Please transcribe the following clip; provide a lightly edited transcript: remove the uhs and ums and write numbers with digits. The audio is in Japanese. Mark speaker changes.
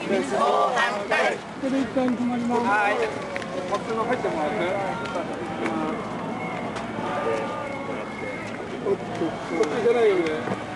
Speaker 1: これ一回止まります。
Speaker 2: はい。こっちの入ってもらって。こっち行かないよね。